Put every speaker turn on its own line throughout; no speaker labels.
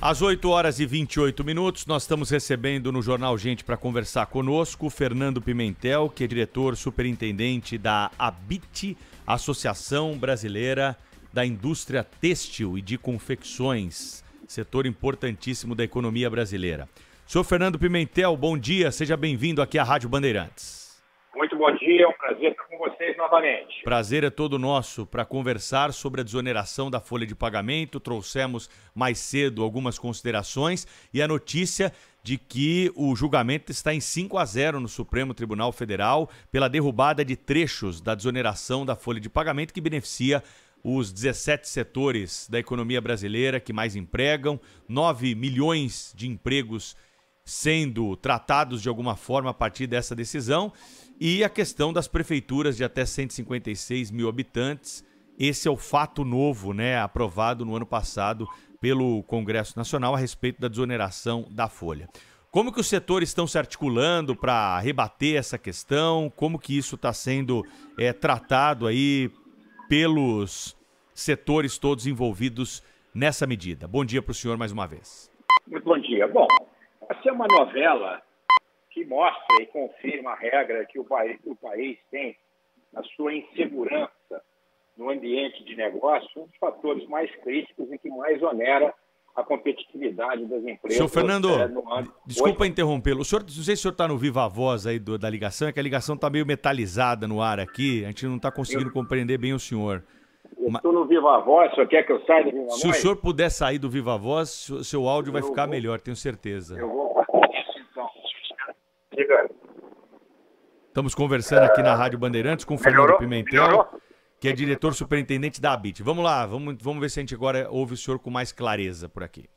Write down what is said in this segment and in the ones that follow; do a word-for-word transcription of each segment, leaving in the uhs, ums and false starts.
Às oito horas e vinte e oito minutos, nós estamos recebendo no Jornal Gente para conversar conosco Fernando Pimentel, que é diretor superintendente da ABIT, Associação Brasileira da Indústria Têxtil e de Confecções, setor importantíssimo da economia brasileira. Senhor Fernando Pimentel, bom dia, seja bem-vindo aqui à Rádio Bandeirantes.
Muito bom dia, é um prazer estar com vocês novamente.
Prazer é todo nosso para conversar sobre a desoneração da folha de pagamento. Trouxemos mais cedo algumas considerações e a notícia de que o julgamento está em cinco a zero no Supremo Tribunal Federal pela derrubada de trechos da desoneração da folha de pagamento que beneficia os dezessete setores da economia brasileira que mais empregam, nove milhões de empregos sendo tratados de alguma forma a partir dessa decisão, e a questão das prefeituras de até cento e cinquenta e seis mil habitantes. Esse é o fato novo, né, aprovado no ano passado pelo Congresso Nacional a respeito da desoneração da folha. Como que os setores estão se articulando para rebater essa questão? Como que isso está sendo é, tratado aí pelos setores todos envolvidos nessa medida? Bom dia para o senhor mais uma vez.
Muito bom dia. Bom, essa é uma novela que mostra e confirma a regra que o país, o país tem na sua insegurança no ambiente de negócio, um dos fatores mais críticos e que mais onera a competitividade das empresas.
Senhor Fernando,
é, no ano...
desculpa
Oi?
interrompê-lo. O senhor, não sei se o senhor está no Viva Voz aí do, da ligação, é que a ligação está meio metalizada no ar aqui, a gente não está conseguindo eu... compreender bem o senhor.
Eu estou no Viva Voz, o senhor quer que eu saia do Viva Voz?
Se o senhor puder sair do Viva Voz, o seu áudio eu vai ficar vou... melhor, tenho certeza.
Eu vou fazer isso então. Diga.
Estamos conversando aqui na Rádio Bandeirantes com o Fernando
Melhorou?
Pimentel,
Melhorou?
que é diretor superintendente da ABIT. Vamos lá, vamos, vamos ver se a gente agora ouve o senhor com mais clareza por aqui.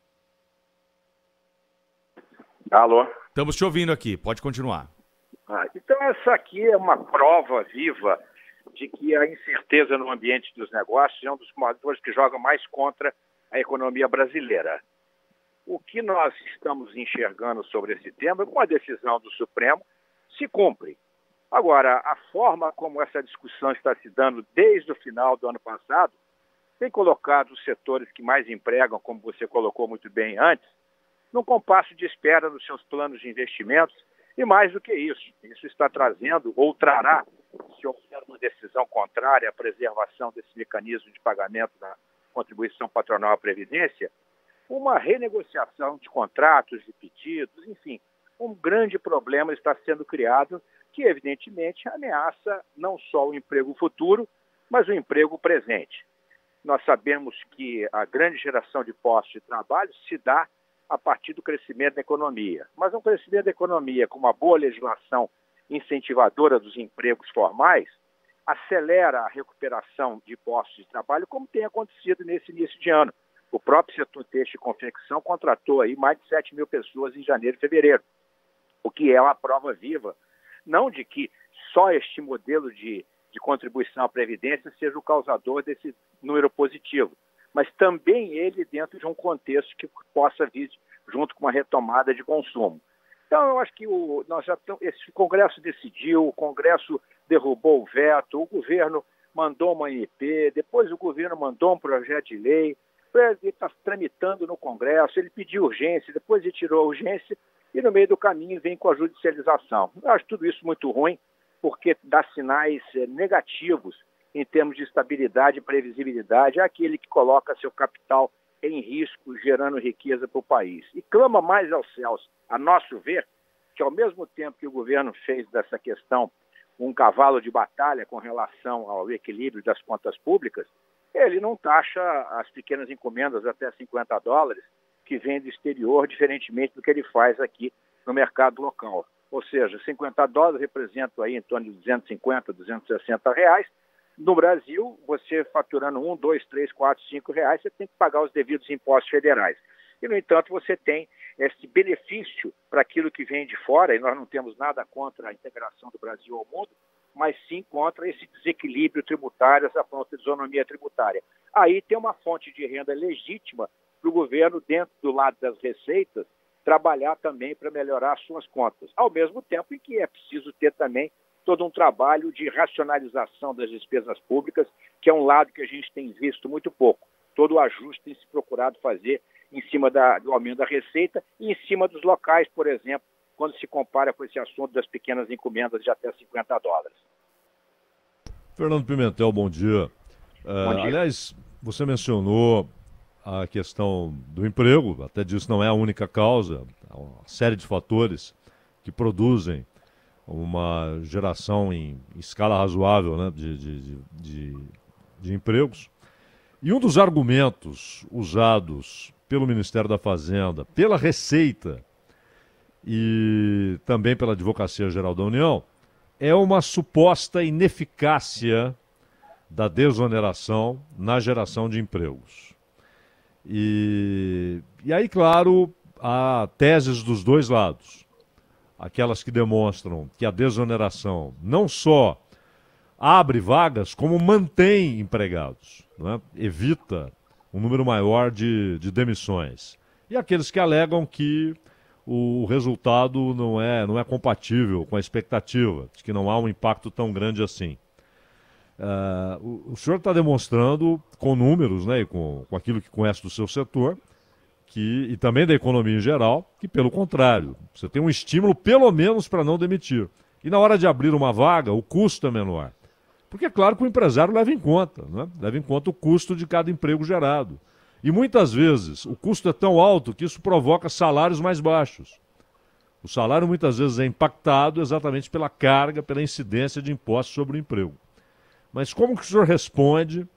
Alô?
Estamos te ouvindo aqui, pode continuar.
Ah, então essa aqui é uma prova viva de que a incerteza no ambiente dos negócios é um dos fatores que joga mais contra a economia brasileira. O que nós estamos enxergando sobre esse tema, com a decisão do Supremo, se cumpre. Agora, a forma como essa discussão está se dando desde o final do ano passado tem colocado os setores que mais empregam, como você colocou muito bem antes, num compasso de espera nos seus planos de investimentos, e mais do que isso, isso está trazendo ou trará, se houver uma decisão contrária à preservação desse mecanismo de pagamento da contribuição patronal à Previdência, uma renegociação de contratos, de pedidos, enfim, um grande problema está sendo criado que, evidentemente, ameaça não só o emprego futuro, mas o emprego presente. Nós sabemos que a grande geração de postos de trabalho se dá a partir do crescimento da economia. Mas um crescimento da economia com uma boa legislação incentivadora dos empregos formais acelera a recuperação de postos de trabalho, como tem acontecido nesse início de ano. O próprio setor têxtil e confecção contratou aí mais de sete mil pessoas em janeiro e fevereiro, o que é uma prova viva, não de que só este modelo de, de contribuição à Previdência seja o causador desse número positivo, mas também ele dentro de um contexto que possa vir junto com uma retomada de consumo. Então, eu acho que o, nós já tamo, esse Congresso decidiu, o Congresso derrubou o veto, o governo mandou uma M P, depois o governo mandou um projeto de lei, ele está tramitando no Congresso, ele pediu urgência, depois ele tirou a urgência e no meio do caminho vem com a judicialização. Eu acho tudo isso muito ruim, porque dá sinais eh, negativos em termos de estabilidade e previsibilidade, é aquele que coloca seu capital em risco, gerando riqueza para o país. E clama mais aos céus, a nosso ver, que ao mesmo tempo que o governo fez dessa questão um cavalo de batalha com relação ao equilíbrio das contas públicas, ele não taxa as pequenas encomendas até cinquenta dólares que vêm do exterior, diferentemente do que ele faz aqui no mercado local. Ou seja, cinquenta dólares representam aí em torno de duzentos e cinquenta, duzentos e sessenta reais. No Brasil, você faturando um, dois, três, quatro, cinco reais, você tem que pagar os devidos impostos federais. E, no entanto, você tem esse benefício para aquilo que vem de fora, e nós não temos nada contra a integração do Brasil ao mundo, mas sim contra esse desequilíbrio tributário, essa falta de isonomia tributária. Aí tem uma fonte de renda legítima para o governo, dentro do lado das receitas, trabalhar também para melhorar as suas contas. Ao mesmo tempo em que é preciso ter também todo um trabalho de racionalização das despesas públicas, que é um lado que a gente tem visto muito pouco. Todo o ajuste tem se procurado fazer em cima da, do aumento da receita e em cima dos locais, por exemplo, quando se compara com esse assunto das pequenas encomendas de até cinquenta dólares.
Fernando Pimentel, bom dia. Uh,
Bom dia.
Aliás, você mencionou a questão do emprego, até disso não é a única causa, há uma série de fatores que produzem uma geração em escala razoável, né, de, de, de, de, de empregos. E um dos argumentos usados pelo Ministério da Fazenda, pela Receita e também pela Advocacia Geral da União, é uma suposta ineficácia da desoneração na geração de empregos. E, e aí, claro, há teses dos dois lados. Aquelas que demonstram que a desoneração não só abre vagas, como mantém empregados, né? Evita um número maior de, de demissões. E aqueles que alegam que o resultado não é, não é compatível com a expectativa, de que não há um impacto tão grande assim. Uh, o, o senhor está demonstrando com números, né, e com, com aquilo que conhece do seu setor, que, e também da economia em geral, que pelo contrário, você tem um estímulo pelo menos para não demitir. E na hora de abrir uma vaga, o custo é menor. Porque é claro que o empresário leva em conta, né? Leva em conta o custo de cada emprego gerado. E muitas vezes o custo é tão alto que isso provoca salários mais baixos. O salário muitas vezes é impactado exatamente pela carga, pela incidência de impostos sobre o emprego. Mas como que o senhor responde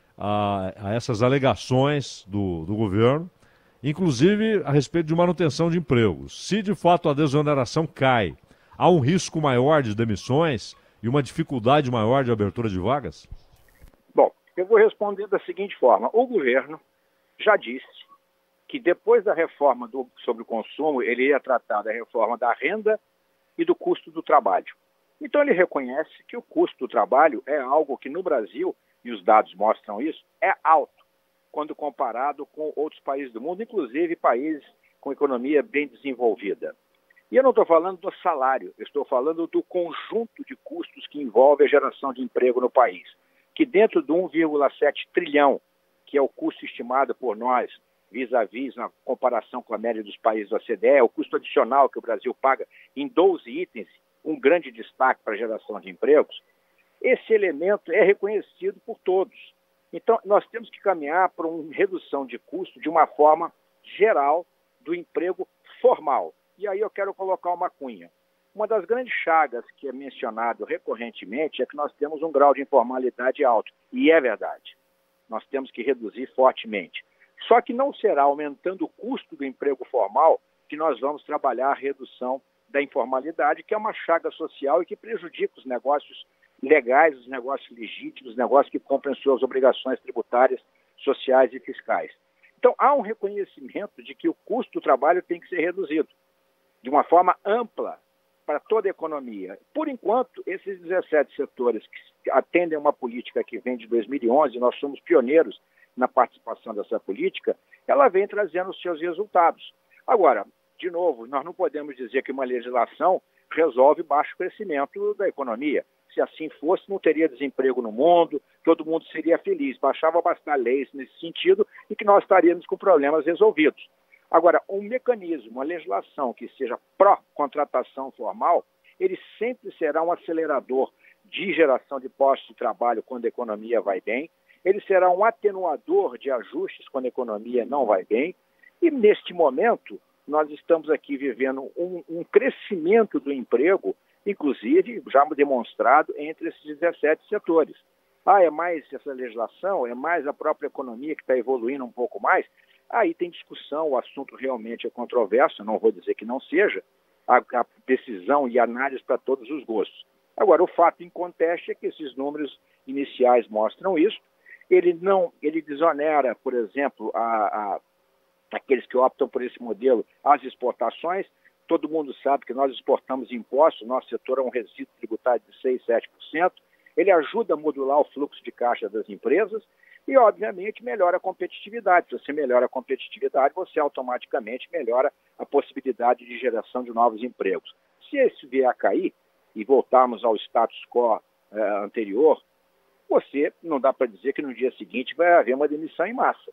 a, a essas alegações do, do governo, inclusive a respeito de manutenção de empregos? Se de fato a desoneração cai, há um risco maior de demissões e uma dificuldade maior de abertura de vagas?
Bom, eu vou responder da seguinte forma. O governo já disse que depois da reforma do, sobre o consumo, ele ia tratar da reforma da renda e do custo do trabalho. Então ele reconhece que o custo do trabalho é algo que no Brasil, e os dados mostram isso, é alto quando comparado com outros países do mundo, inclusive países com economia bem desenvolvida. E eu não estou falando do salário, eu estou falando do conjunto de custos que envolve a geração de emprego no país, que dentro do um vírgula sete trilhão, que é o custo estimado por nós, vis-à-vis na comparação com a média dos países da O C D E, o custo adicional que o Brasil paga em doze itens, um grande destaque para a geração de empregos, esse elemento é reconhecido por todos. Então, nós temos que caminhar para uma redução de custo de uma forma geral do emprego formal. E aí eu quero colocar uma cunha. Uma das grandes chagas que é mencionado recorrentemente é que nós temos um grau de informalidade alto. E é verdade. Nós temos que reduzir fortemente. Só que não será aumentando o custo do emprego formal que nós vamos trabalhar a redução da informalidade, que é uma chaga social e que prejudica os negócios legais, os negócios legítimos, os negócios que cumprem suas obrigações tributárias, sociais e fiscais. Então, há um reconhecimento de que o custo do trabalho tem que ser reduzido de uma forma ampla para toda a economia. Por enquanto, esses dezessete setores que atendem a uma política que vem de dois mil e onze, nós somos pioneiros na participação dessa política, ela vem trazendo os seus resultados. Agora, de novo, nós não podemos dizer que uma legislação resolve baixo crescimento da economia. Se assim fosse, não teria desemprego no mundo, todo mundo seria feliz. Bastava bastar leis nesse sentido e que nós estaríamos com problemas resolvidos. Agora, um mecanismo, uma legislação que seja pró-contratação formal, ele sempre será um acelerador de geração de postos de trabalho quando a economia vai bem, ele será um atenuador de ajustes quando a economia não vai bem, e neste momento nós estamos aqui vivendo um, um crescimento do emprego, inclusive já demonstrado entre esses dezessete setores. Ah, é mais essa legislação, é mais a própria economia que está evoluindo um pouco mais? Aí tem discussão, o assunto realmente é controverso, não vou dizer que não seja, a, a decisão e análise para todos os gostos. Agora, o fato inconteste é que esses números iniciais mostram isso. Ele não, ele desonera, por exemplo, a, a, aqueles que optam por esse modelo, as exportações. Todo mundo sabe que nós exportamos impostos, nosso setor é um resíduo tributário de seis, sete por cento. Ele ajuda a modular o fluxo de caixa das empresas e, obviamente, melhora a competitividade. Se você melhora a competitividade, você automaticamente melhora a possibilidade de geração de novos empregos. Se esse vier a cair e voltarmos ao status quo eh, anterior, você não dá para dizer que no dia seguinte vai haver uma demissão em massa.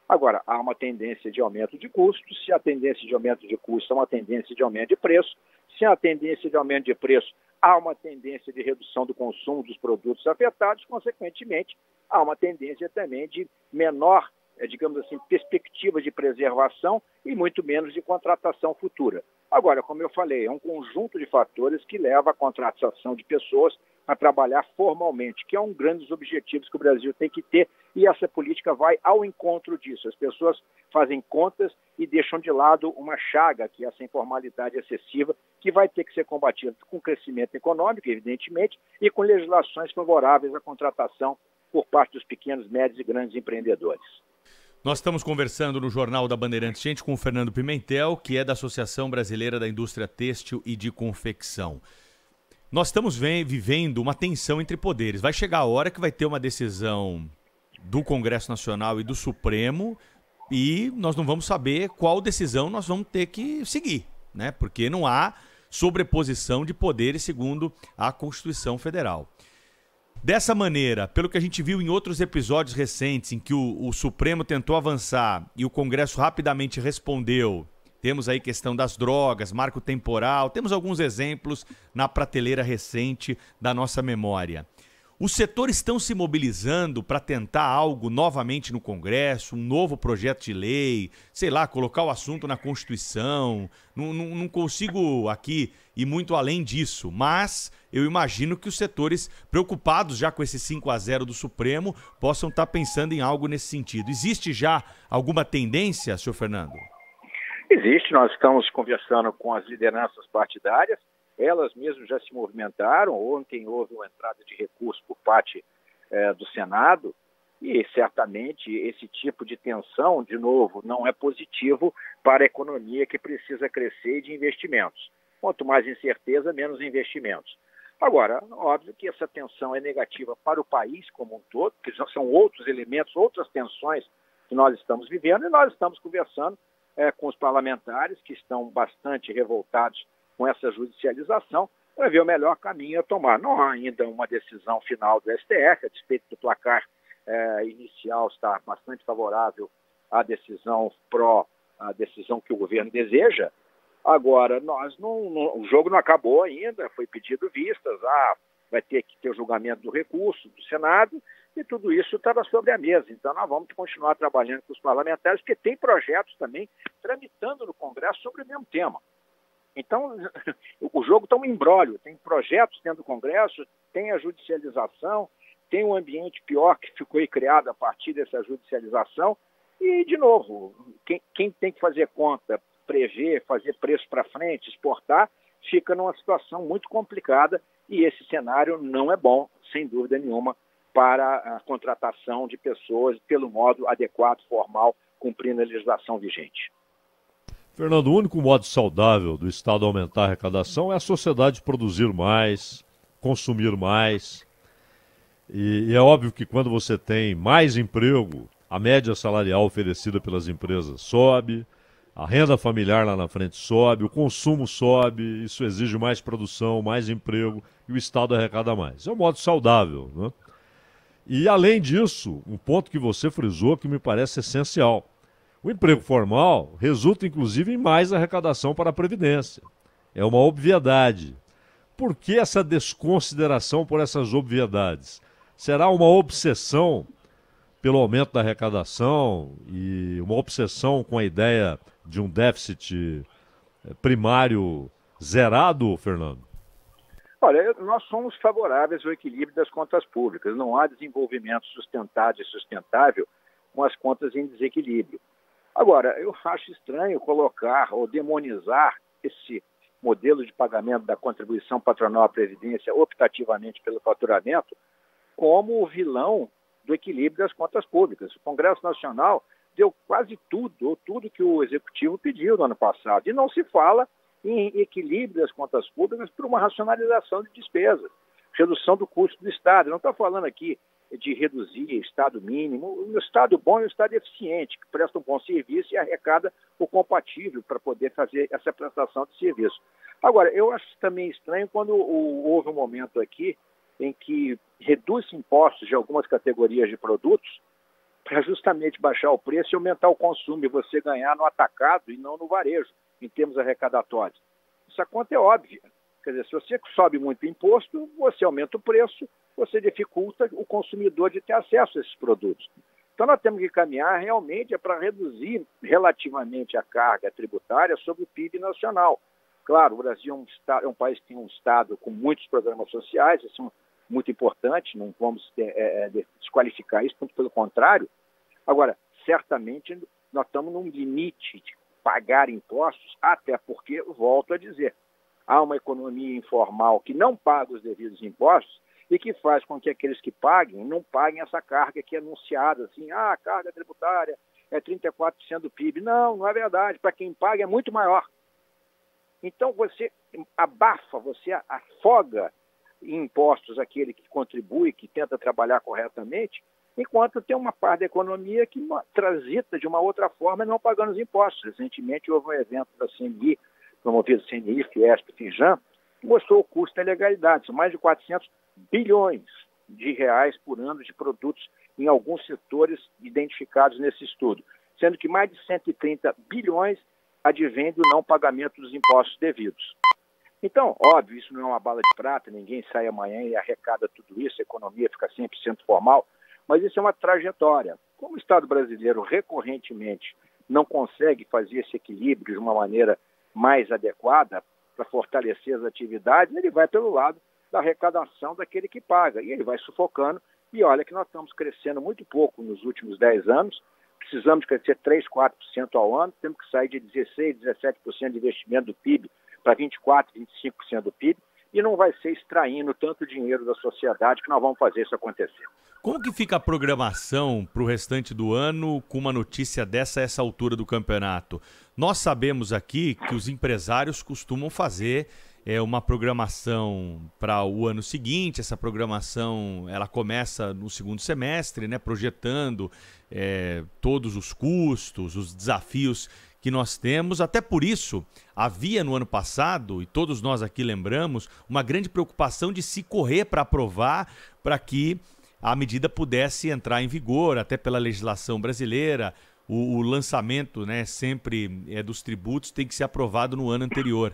Agora, há uma tendência de aumento de custos. Se a tendência de aumento de custos é uma tendência de aumento de preço, se há tendência de aumento de preço, há uma tendência de redução do consumo dos produtos afetados, consequentemente, há uma tendência também de menor, digamos assim, perspectiva de preservação e muito menos de contratação futura. Agora, como eu falei, é um conjunto de fatores que leva à contratação de pessoas a trabalhar formalmente, que é um dos objetivos que o Brasil tem que ter, e essa política vai ao encontro disso. As pessoas fazem contas e deixam de lado uma chaga, que é essa informalidade excessiva, que vai ter que ser combatida com crescimento econômico, evidentemente, e com legislações favoráveis à contratação por parte dos pequenos, médios e grandes empreendedores.
Nós estamos conversando no Jornal da Bandeirantes, gente, com o Fernando Pimentel, que é da Associação Brasileira da Indústria Têxtil e de Confecção. Nós estamos vivendo uma tensão entre poderes. Vai chegar a hora que vai ter uma decisão do Congresso Nacional e do Supremo e nós não vamos saber qual decisão nós vamos ter que seguir, né? Porque não há sobreposição de poderes segundo a Constituição Federal. Dessa maneira, pelo que a gente viu em outros episódios recentes em que o, o Supremo tentou avançar e o Congresso rapidamente respondeu, temos aí questão das drogas, marco temporal, temos alguns exemplos na prateleira recente da nossa memória. Os setores estão se mobilizando para tentar algo novamente no Congresso, um novo projeto de lei, sei lá, colocar o assunto na Constituição. Não, não, não consigo aqui ir muito além disso, mas eu imagino que os setores preocupados já com esse cinco a zero do Supremo possam estar pensando em algo nesse sentido. Existe já alguma tendência, senhor Fernando?
Existe, nós estamos conversando com as lideranças partidárias. Elas mesmas já se movimentaram. Ontem houve uma entrada de recurso por parte eh, do Senado e certamente esse tipo de tensão, de novo, não é positivo para a economia que precisa crescer e de investimentos. Quanto mais incerteza, menos investimentos. Agora, óbvio que essa tensão é negativa para o país como um todo, porque são outros elementos, outras tensões que nós estamos vivendo e nós estamos conversando eh, com os parlamentares que estão bastante revoltados com essa judicialização, para ver o melhor caminho a tomar. Não há ainda uma decisão final do S T F, a despeito do placar eh, inicial estar bastante favorável à decisão pró, à decisão que o governo deseja. Agora, nós não, não, o jogo não acabou ainda, foi pedido vistas, ah, vai ter que ter o julgamento do recurso do Senado, e tudo isso estava sobre a mesa. Então, nós vamos continuar trabalhando com os parlamentares, porque tem projetos também tramitando no Congresso sobre o mesmo tema. Então, o jogo está um embrólio, tem projetos dentro do Congresso, tem a judicialização, tem um ambiente pior que ficou criado a partir dessa judicialização e, de novo, quem, quem tem que fazer conta, prever, fazer preço para frente, exportar, fica numa situação muito complicada e esse cenário não é bom, sem dúvida nenhuma, para a contratação de pessoas pelo modo adequado, formal, cumprindo a legislação vigente.
Fernando, o único modo saudável do Estado aumentar a arrecadação é a sociedade produzir mais, consumir mais. E, e é óbvio que quando você tem mais emprego, a média salarial oferecida pelas empresas sobe, a renda familiar lá na frente sobe, o consumo sobe, isso exige mais produção, mais emprego e o Estado arrecada mais. É um modo saudável, né? E além disso, um ponto que você frisou que me parece essencial. O emprego formal resulta, inclusive, em mais arrecadação para a Previdência. É uma obviedade. Por que essa desconsideração por essas obviedades? Será uma obsessão pelo aumento da arrecadação e uma obsessão com a ideia de um déficit primário zerado, Fernando?
Olha, nós somos favoráveis ao equilíbrio das contas públicas. Não há desenvolvimento sustentado e sustentável com as contas em desequilíbrio. Agora, eu acho estranho colocar ou demonizar esse modelo de pagamento da contribuição patronal à Previdência optativamente pelo faturamento como o vilão do equilíbrio das contas públicas. O Congresso Nacional deu quase tudo, ou tudo que o Executivo pediu no ano passado. E não se fala em equilíbrio das contas públicas por uma racionalização de despesas, redução do custo do Estado. Eu não estou falando aqui de reduzir Estado mínimo, o Estado bom é o Estado eficiente, que presta um bom serviço e arrecada o compatível para poder fazer essa prestação de serviço. Agora, eu acho também estranho quando houve um momento aqui em que reduz impostos de algumas categorias de produtos para justamente baixar o preço e aumentar o consumo, e você ganhar no atacado e não no varejo, em termos arrecadatórios. Essa conta é óbvia. Quer dizer, se você sobe muito imposto, você aumenta o preço, você dificulta o consumidor de ter acesso a esses produtos. Então nós temos que caminhar realmente é para reduzir relativamente a carga tributária sobre o P I B nacional. Claro, o Brasil é um, estado, é um país que tem um Estado com muitos programas sociais, isso é muito importante, não vamos é, é, desqualificar isso, muito pelo contrário. Agora, certamente nós estamos num limite de pagar impostos, até porque, volto a dizer, há uma economia informal que não paga os devidos impostos e que faz com que aqueles que paguem não paguem essa carga que é anunciada, assim, ah, a carga tributária é trinta e quatro por cento do P I B. Não, não é verdade. Para quem paga é muito maior. Então você abafa, você afoga em impostos aquele que contribui, que tenta trabalhar corretamente, enquanto tem uma parte da economia que transita de uma outra forma não pagando os impostos. Recentemente houve um evento da C N I, promovido C N I, Fiesp, Finjan, que mostrou o custo da ilegalidade. São mais de quatrocentos bilhões de reais por ano de produtos em alguns setores identificados nesse estudo, sendo que mais de cento e trinta bilhões advém do não pagamento dos impostos devidos. Então, óbvio, isso não é uma bala de prata, ninguém sai amanhã e arrecada tudo isso, a economia fica cem por cento formal, mas isso é uma trajetória. Como o Estado brasileiro recorrentemente não consegue fazer esse equilíbrio de uma maneira mais adequada para fortalecer as atividades, ele vai pelo lado da arrecadação daquele que paga, e ele vai sufocando, e olha que nós estamos crescendo muito pouco nos últimos dez anos, precisamos crescer três, quatro por cento ao ano, temos que sair de dezesseis, dezessete por cento de investimento do P I B para vinte e quatro, vinte e cinco por cento do P I B, e não vai ser extraindo tanto dinheiro da sociedade que nós vamos fazer isso acontecer.
Como que fica a programação para o restante do ano com uma notícia dessa a essa altura do campeonato? Nós sabemos aqui que os empresários costumam fazer é, uma programação para o ano seguinte. Essa programação ela começa no segundo semestre, né, projetando é, todos os custos, os desafios que nós temos. Até por isso, havia no ano passado, e todos nós aqui lembramos, uma grande preocupação de se correr para aprovar, para que a medida pudesse entrar em vigor, até pela legislação brasileira. O, o lançamento, né, sempre é, dos tributos tem que ser aprovado no ano anterior.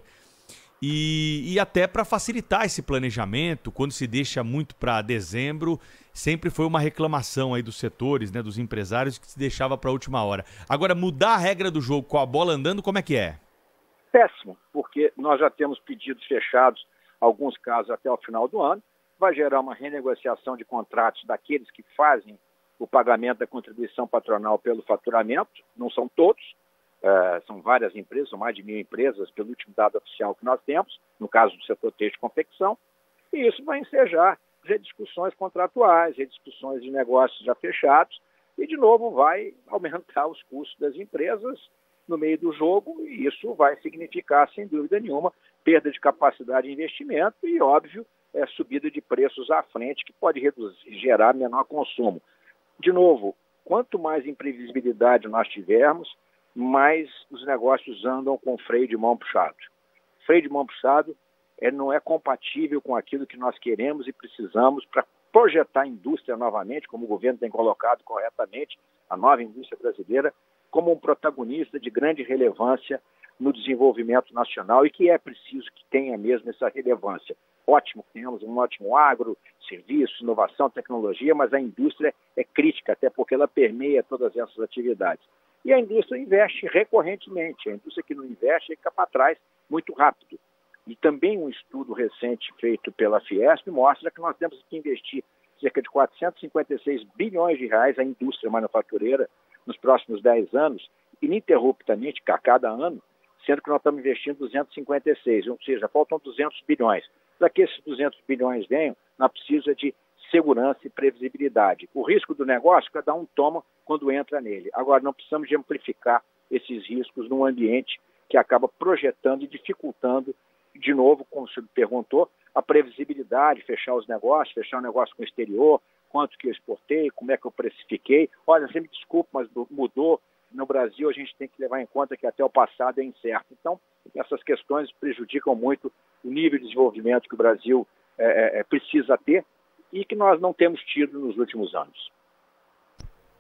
E, e até para facilitar esse planejamento, quando se deixa muito para dezembro, sempre foi uma reclamação aí dos setores, né, dos empresários, que se deixava para a última hora. Agora, mudar a regra do jogo com a bola andando, como é que é?
Péssimo, porque nós já temos pedidos fechados, alguns casos até o final do ano, vai gerar uma renegociação de contratos daqueles que fazem o pagamento da contribuição patronal pelo faturamento, não são todos, uh, são várias empresas, são mais de mil empresas, pelo último dado oficial que nós temos, no caso do setor têxtil e confecção, e isso vai ensejar rediscussões contratuais, rediscussões de negócios já fechados, e de novo vai aumentar os custos das empresas no meio do jogo, e isso vai significar, sem dúvida nenhuma, perda de capacidade de investimento e, óbvio, é, subida de preços à frente, que pode reduzir, gerar menor consumo. De novo, quanto mais imprevisibilidade nós tivermos, mais os negócios andam com freio de mão puxado. Freio de mão puxado é, não é compatível com aquilo que nós queremos e precisamos para projetar a indústria novamente, como o governo tem colocado corretamente, a nova indústria brasileira, como um protagonista de grande relevância no desenvolvimento nacional e que é preciso que tenha mesmo essa relevância. Ótimo que tenhamos um ótimo agro, serviço, inovação, tecnologia, mas a indústria é crítica, até porque ela permeia todas essas atividades. E a indústria investe recorrentemente. A indústria que não investe fica para trás muito rápido. E também um estudo recente feito pela Fiesp mostra que nós temos que investir cerca de quatrocentos e cinquenta e seis bilhões de reais na indústria manufatureira nos próximos dez anos, ininterruptamente, a cada ano, sendo que nós estamos investindo duzentos e cinquenta e seis, ou seja, faltam duzentos bilhões. Para que esses duzentos bilhões venham, nós precisamos de segurança e previsibilidade. O risco do negócio, cada um toma quando entra nele. Agora, não precisamos de amplificar esses riscos num ambiente que acaba projetando e dificultando, de novo, como você perguntou, a previsibilidade, fechar os negócios, fechar o negócio com o exterior, quanto que eu exportei, como é que eu precifiquei. Olha, você me desculpa, mas mudou. No Brasil, a gente tem que levar em conta que até o passado é incerto. Então, essas questões prejudicam muito o nível de desenvolvimento que o Brasil é, é, precisa ter e que nós não temos tido nos últimos anos.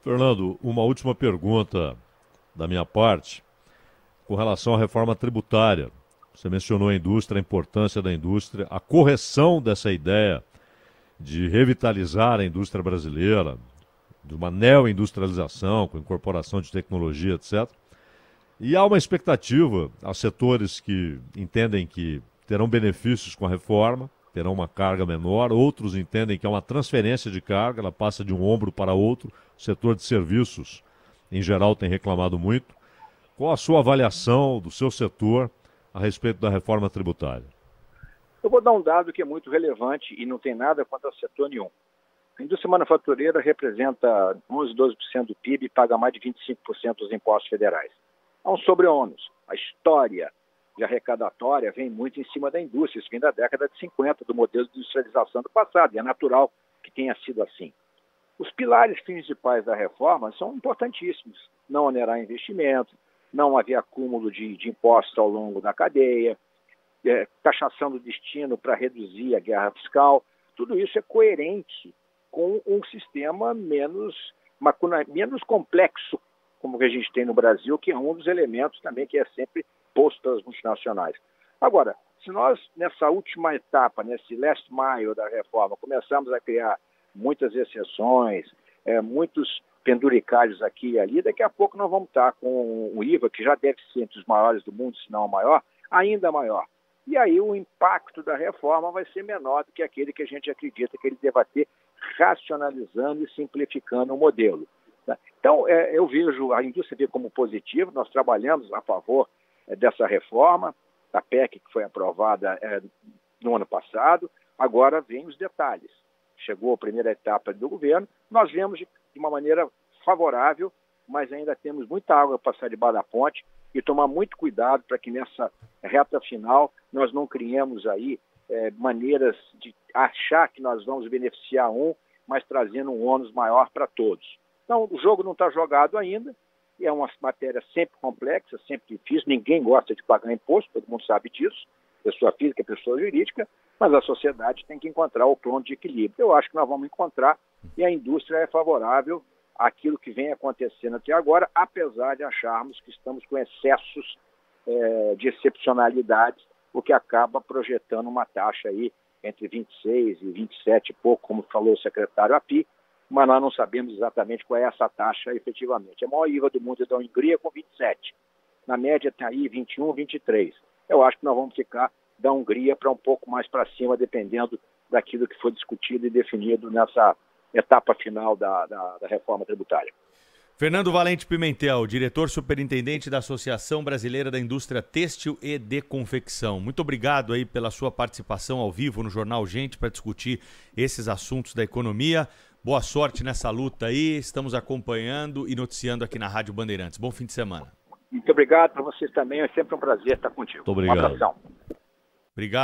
Fernando, uma última pergunta da minha parte com relação à reforma tributária. Você mencionou a indústria, a importância da indústria, a correção dessa ideia de revitalizar a indústria brasileira, de uma neo-industrialização com incorporação de tecnologia, etcétera. E há uma expectativa, há setores que entendem que terão benefícios com a reforma, terão uma carga menor, outros entendem que é uma transferência de carga, ela passa de um ombro para outro. O setor de serviços, em geral, tem reclamado muito. Qual a sua avaliação do seu setor a respeito da reforma tributária?
Eu vou dar um dado que é muito relevante e não tem nada contra setor nenhum. A indústria manufatureira representa onze, doze por cento do P I B e paga mais de vinte e cinco por cento dos impostos federais. Há um sobre-ônus. A história de arrecadatória vem muito em cima da indústria, isso vem da década de cinquenta, do modelo de industrialização do passado, e é natural que tenha sido assim. Os pilares principais da reforma são importantíssimos. Não onerar investimento, não haver acúmulo de, de impostos ao longo da cadeia, é, taxação do destino para reduzir a guerra fiscal. Tudo isso é coerente com um sistema menos, macuna, menos complexo, como que a gente tem no Brasil, que é um dos elementos também que é sempre posto pelas multinacionais. Agora, se nós, nessa última etapa, nesse last mile da reforma, começamos a criar muitas exceções, é, muitos penduricalhos aqui e ali, daqui a pouco nós vamos estar com o I V A, que já deve ser entre os maiores do mundo, se não o maior, ainda maior. E aí o impacto da reforma vai ser menor do que aquele que a gente acredita que ele deva ter, racionalizando e simplificando o modelo. Então, é, eu vejo, a indústria vê como positivo, nós trabalhamos a favor é, dessa reforma, da P E C que foi aprovada é, no ano passado, agora vem os detalhes. Chegou a primeira etapa do governo, nós vemos de, de uma maneira favorável, mas ainda temos muita água para passar debaixo da ponte e tomar muito cuidado para que nessa reta final nós não criemos aí é, maneiras de achar que nós vamos beneficiar um, mas trazendo um ônus maior para todos. Então, o jogo não está jogado ainda, é uma matéria sempre complexa, sempre difícil, ninguém gosta de pagar imposto, todo mundo sabe disso, pessoa física, pessoa jurídica, mas a sociedade tem que encontrar o ponto de equilíbrio. Eu acho que nós vamos encontrar, e a indústria é favorável àquilo que vem acontecendo até agora, apesar de acharmos que estamos com excessos é, de excepcionalidades, o que acaba projetando uma taxa aí entre vinte e seis e vinte e sete e pouco, como falou o secretário Api, mas nós não sabemos exatamente qual é essa taxa efetivamente. A maior I V A do mundo é da Hungria com vinte e sete. Na média está aí vinte e um, vinte e três. Eu acho que nós vamos ficar da Hungria para um pouco mais para cima, dependendo daquilo que foi discutido e definido nessa etapa final da, da, da reforma tributária.
Fernando Valente Pimentel, diretor superintendente da Associação Brasileira da Indústria Têxtil e de Confecção. Muito obrigado aí pela sua participação ao vivo no Jornal Gente para discutir esses assuntos da economia. Boa sorte nessa luta aí, estamos acompanhando e noticiando aqui na Rádio Bandeirantes. Bom fim de semana.
Muito obrigado para vocês também, é sempre um prazer estar contigo.
Muito obrigado.
Um abração.
Obrigado.